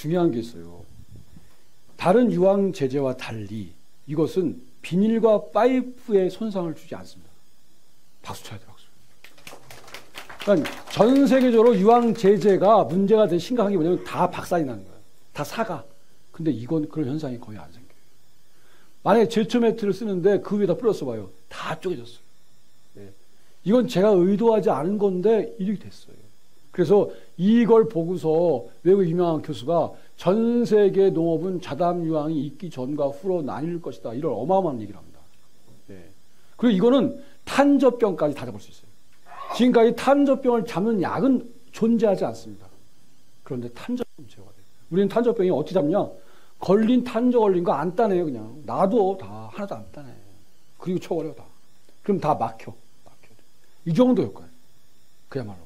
중요한 게 있어요. 다른 유황 제제와 달리 이것은 비닐과 파이프에 손상을 주지 않습니다. 박수 쳐야 돼, 박수. 그러니까 전 세계적으로 유황 제제가 문제가 된 심각한 게 뭐냐면 다 박살이 나는 거예요. 다 사가. 근데 이건 그런 현상이 거의 안 생겨요. 만약에 제초 매트를 쓰는데 그 위에다 뿌렸어 봐요. 다 쪼개졌어요. 네. 이건 제가 의도하지 않은 건데 이렇게 됐어요. 그래서 이걸 보고서 외국 유명한 교수가 전 세계 농업은 자담 유황이 있기 전과 후로 나뉠 것이다. 이런 어마어마한 얘기를 합니다. 네. 그리고 이거는 탄저병까지 다 잡을 수 있어요. 지금까지 탄저병을 잡는 약은 존재하지 않습니다. 그런데 탄저병 제거가 돼요. 우리는 탄저병이 어떻게 잡냐? 탄저 걸린 거 안 따내요, 그냥. 놔둬, 다. 하나도 안 따내. 그리고 쳐버려, 다. 그럼 다 막혀. 이 정도 효과예요. 그야말로.